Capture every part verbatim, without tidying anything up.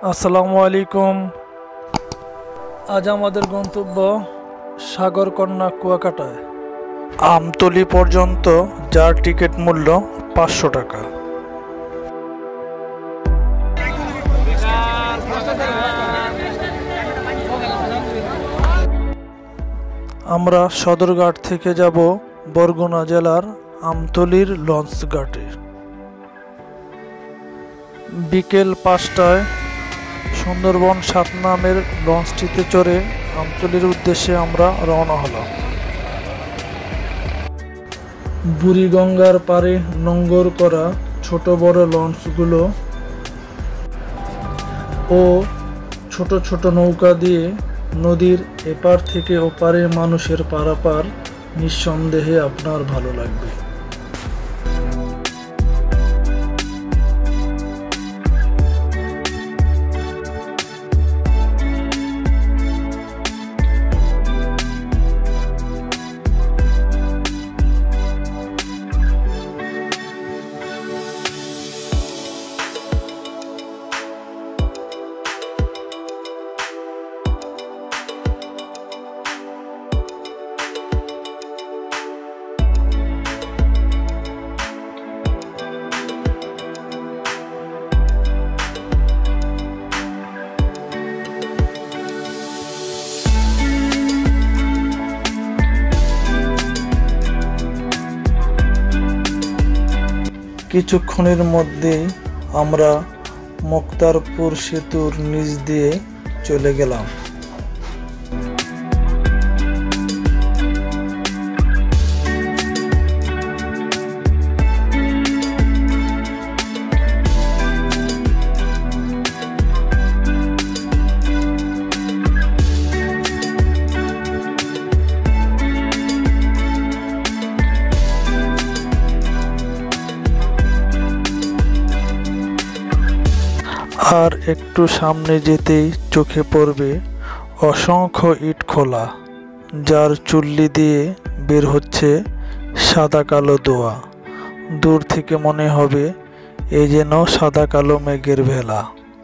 আসসালামু আলাইকুম। আজ আমাদের গন্তব্য সাগরকন্যা কুয়াকাটায়। আমতলী পর্যন্ত যার টিকিট মূল্য পাঁচশো টাকা। আমরা সদরঘাট থেকে যাব বরগুনা জেলার আমতলীর লঞ্চ ঘাটে। বিকেল পাঁচটায় সুন্দরবন সাত নামের লঞ্চটিতে চড়ে আমতলীর উদ্দেশ্যে আমরা রওনা হলাম। বুড়িগঙ্গার পাড়ে নোঙর করা ছোট বড় লঞ্চগুলো ও ছোট ছোট নৌকা দিয়ে নদীর এপার থেকে ওপারে মানুষের পারাপার নিঃসন্দেহে আপনার ভালো লাগবে। কিছুক্ষণের মধ্যেই আমরা মুক্তারপুর সেতুর নিচ দিয়ে চলে গেলাম। আর একটু সামনে যেতেই চোখে পড়বে অসংখ্য ইট খোলা, যার চুল্লি দিয়ে বের হচ্ছে সাদা কালো ধোঁয়া। দূর থেকে মনে হবে এ যেন সাদা কালো মেঘের ভেলা।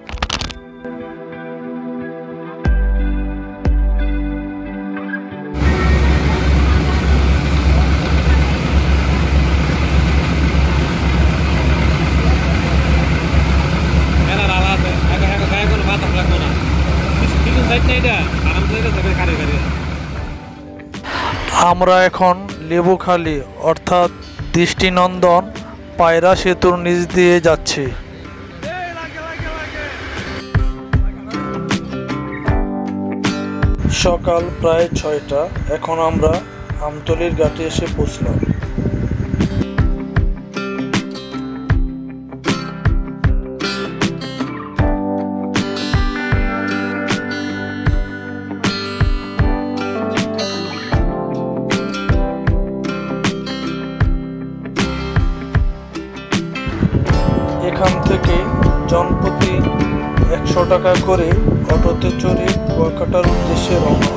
আমরা এখন লেবুখালী অর্থাৎ দৃষ্টিনন্দন পায়রা সেতুর নিচ দিয়ে যাচ্ছি। সকাল প্রায় ছয়টা। এখন আমরা আমতলীর ঘাটে এসে পৌঁছলাম। এখান থেকে জনপ্রতি একশো টাকা করে অটোতে চড়ে কুয়াকাটার উদ্দেশ্যে রওনা।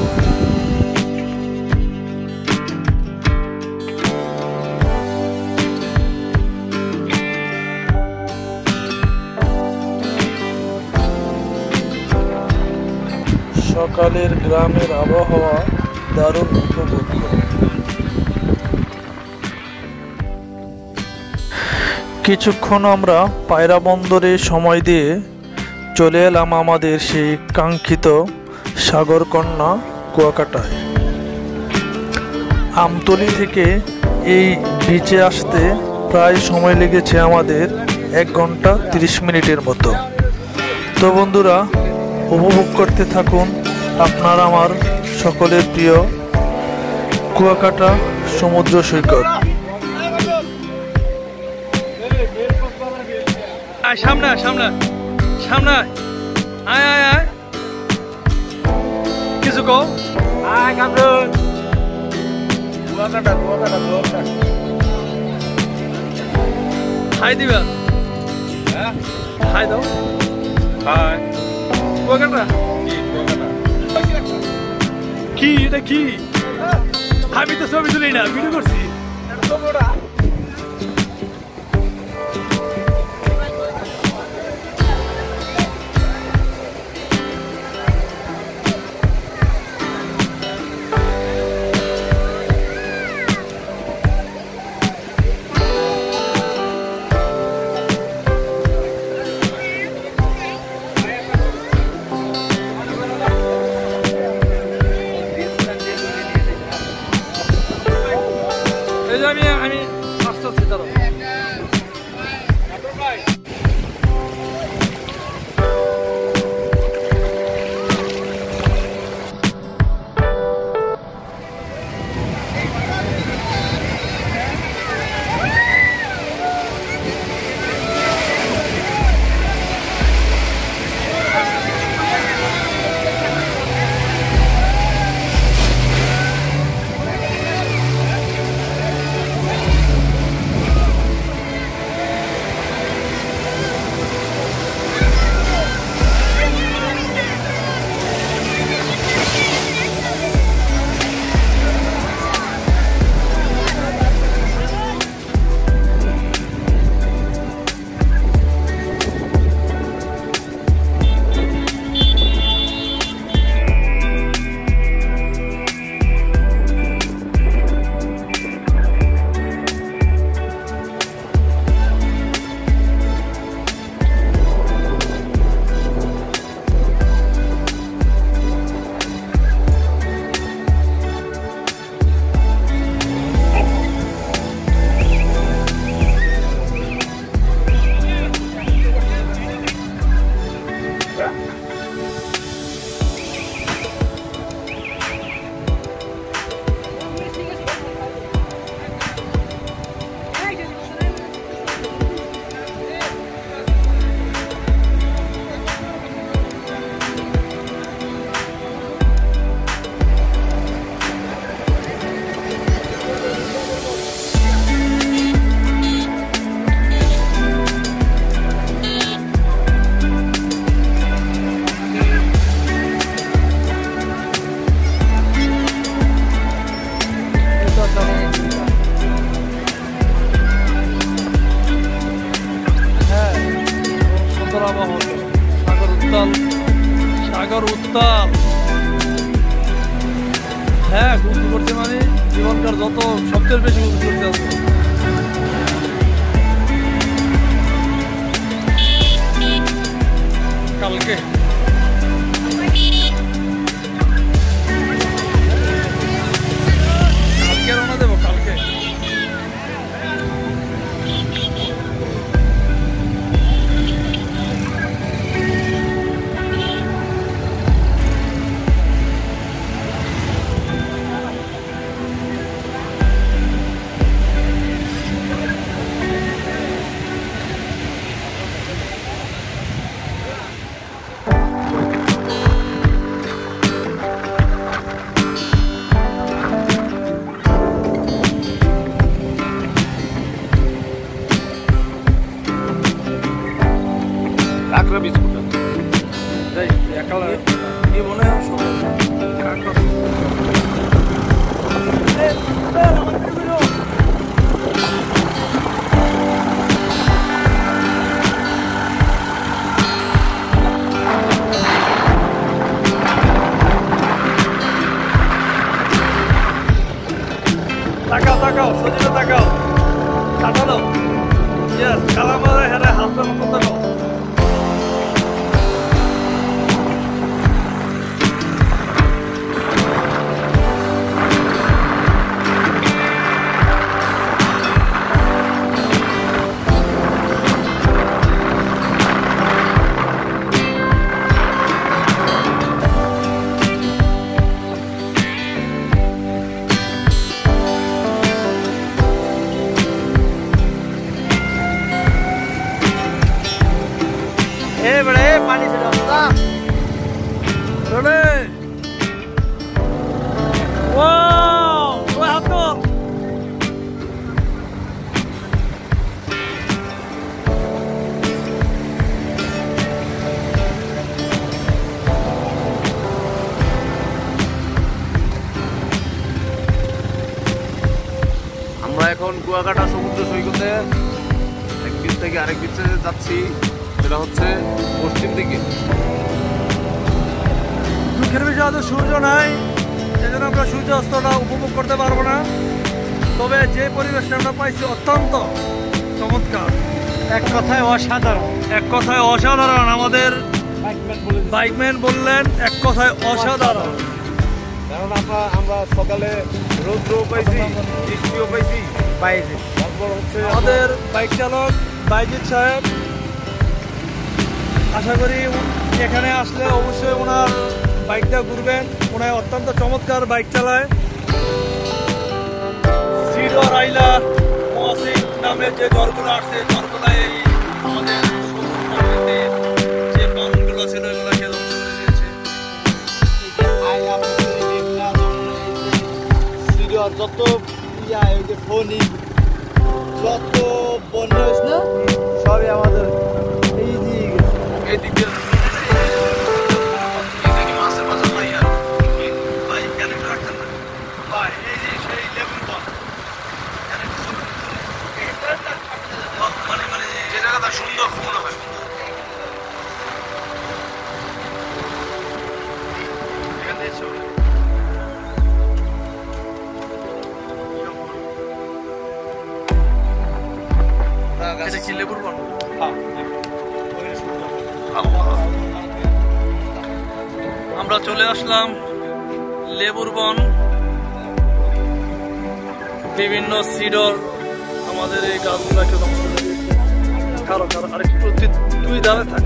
সকালের গ্রামের আবহাওয়া দারুণ উপভোগ্য। কিছুক্ষণ আমরা পায়রা বন্দরে সময় দিয়ে চলে এলাম আমাদের সেই কাঙ্ক্ষিত সাগরকন্যা কুয়াকাটায়। আমতলী থেকে এই বিচে আসতে প্রায় সময় লেগেছে আমাদের এক ঘন্টা তিরিশ মিনিটের মতো। তো বন্ধুরা, উপভোগ করতে থাকুন আপনার আমার সকলের প্রিয় কুয়াকাটা সমুদ্র সৈকত। সামনে সামনে সামনে আয় আয় আয় কিছু কও। আয় কামরুল কুয়াকাটা কুয়াকাটা কুয়াকাটা হাই দিবা। হ্যাঁ হাই দাও। হাই কুয়াকাটা কি কুয়াকাটা কি এটা কি? আমি তো ছবি তুলি না, ভিডিও করছি। আবহাওয়া, সাগর উত্তাল, সাগর উত্তাল। হ্যাঁ, গুরুত্ব করছে মানে জীবনকার যত সবচেয়ে বেশি গুরুত্ব করতে আসবে। কালকে কালকে রওনা দেবো কালকে। কাঁকড়া বিস্কুট এই একালা কি মনে হয় কাঁকড়া তাকাও তাকাও সজিলে তাকাও তাকালো ইয়েস কালামারে হেরে হাতের মতো তাকাও। ए बड़े पानी से डालता Ready? Wow! What happened? আমরা এখন কুয়াকাটা সমুদ্র সৈকতে এক বিচ থেকে আরেক বিচে যাচ্ছি, সেটা হচ্ছে পশ্চিম দিকে। দুঃখের বিষয় হয়তো সূর্য নাই, সেজন্য আমরা সূর্য অস্তটা উপভোগ করতে পারবো না। তবে যে পরিবেশটা আমরা পাইছি অত্যন্ত চমৎকার, এক কথায় অসাধারণ। এক কথায় অসাধারণ। আমাদের বাইকম্যান বললেন এক কথায় অসাধারণ। কারণ আমরা আমরা সকালে রৌদ্রও পাইছি, বৃষ্টিও পাইছি পাইছি তারপর হচ্ছে আমাদের বাইক চালক বাইজিৎ সাহেব, আশা করি এখানে আসলে অবশ্যই ওনার বাইকটা ঘুরবেন। ওনার অত্যন্ত চমৎকার বাইক চালায়। সিডো রাইলা মহাসিং নামে যে ঝড়গুলো আসছে, ঝড়গুলায় এই আমাদের সবুজ প্রকৃতির যে বানগুলো ছিল এগুলোকে ধ্বংস করে দিয়েছে। যত ইয়া ওই যে ফোনি যত বন্য হয়েছে না সবই আমাদের এই দিকে এই দিক দিয়ে মাছের বাজার নাই আর ভাই কেন রাখতেন না ভাই, এই যে সেই লেবুর বন মানে মানে যে জায়গাটা সুন্দর মনে হয়, এখানে ছবি এটা কি লেবুর বন? আমরা চলে আসলাম লেবুর বন। বিভিন্ন সিডর আমাদের এই গাছগুলাকে ধ্বংস করে দিয়েছে। কারো কারো আরেকটু তুই দাঁড়ে থাক।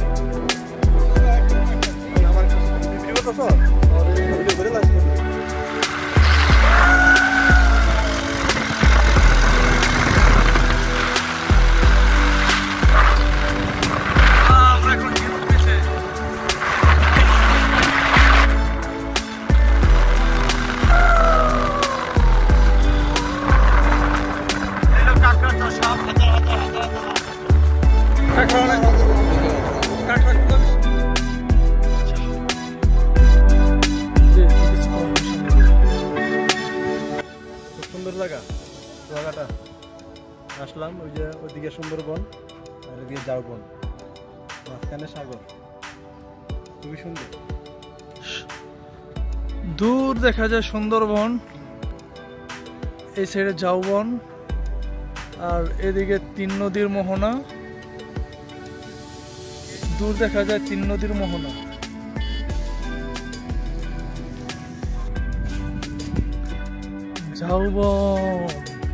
সুন্দর জায়গা কুয়াকাটা আসলাম, ওই যে ওইদিকে সুন্দরবন আর এদিকে ঝাউবন, মাঝখানে সাগর, খুবই সুন্দর। দূর দেখা যায় সুন্দরবন, এই সাইডে ঝাউবন, আর এদিকে তিন নদীর মোহনা। দূর দেখা যায় তিন নদীর মোহনা। ঝাউবন,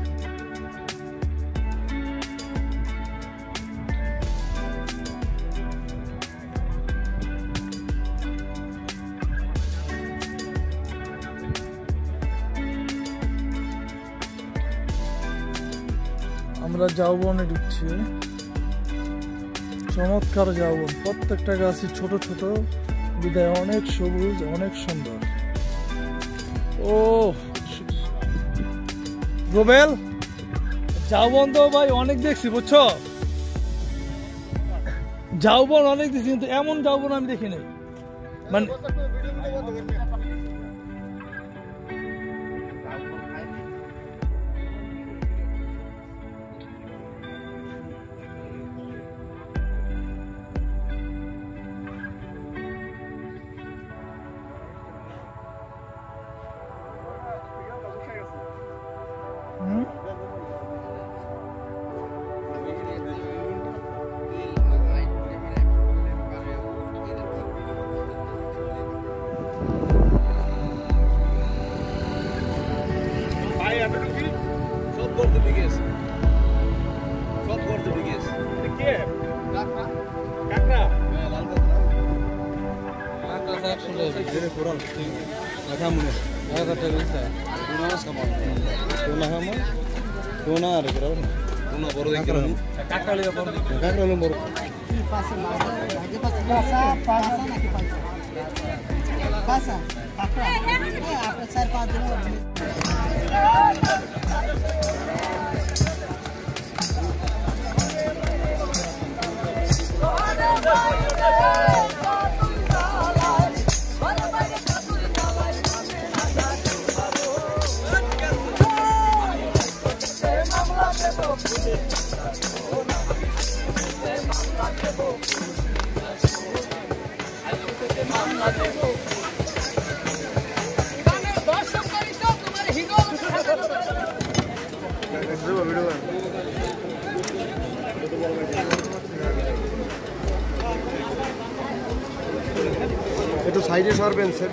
আমরা ঝাউবনে ঢুকছি। চমৎকার ঝাউবন, প্রত্যেকটা গাছই ছোট ছোট, বিদায় অনেক সবুজ, অনেক সুন্দর। ও রুবেল, ঝাউবন তো ভাই অনেক দেখছি, বুঝছো? ঝাউবন অনেক দেখছি, কিন্তু এমন ঝাউবন আমি দেখি নাই। মানে সব করতে গেছে, সব করতে গেছে। কে কাকড়া? কাকড়া লাল কাকড়া। কাকড়া একশো টাকা কোরাল রাখা মনে রাখা টাকা দিছে। কোনা সামান কোনা হামা কোনা আর করো কোনা বড় দেখো কাকড়া লিয়া বড় কাকড়া লো বড় কি পাশে মাছ আগে পাশে পাশা পাশা নাকি পাশা পাশা কাকড়া এ আপনি চার পাঁচ দিন একটু সাইডে সরবেন স্যার।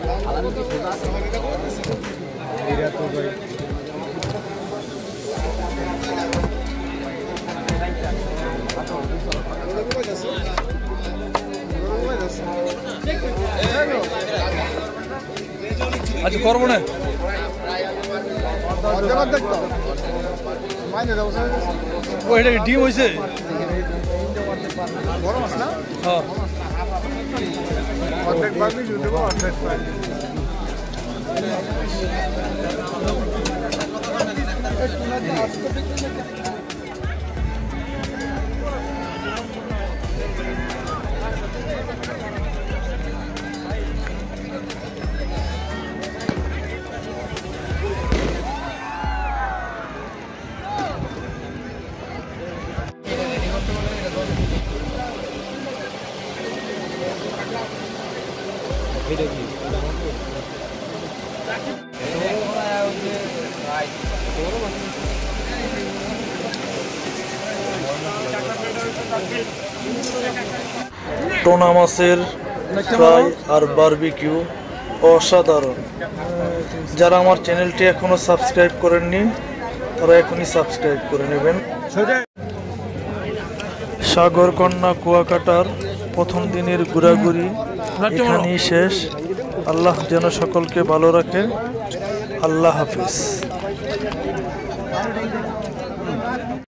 আচ্ছা করবো না, ও এটা কি ডিম হয়েছে? বড় মাছ না? হ্যাঁ অর্ধেক পাবি দেবো, অর্ধেক পাবি। টোনা মাছের ফ্রাই আর বারবিকিউ অসাধারণ। যারা আমার চ্যানেলটি এখনো সাবস্ক্রাইব করেননি তারা এখনই সাবস্ক্রাইব করে নেবেন। সাগরকন্যা কুয়াকাটার প্রথম দিনের ঘোরাঘুরি এখানেই শেষ। আল্লাহ যেন সকলকে ভালো রাখে। আল্লাহ হাফিজ।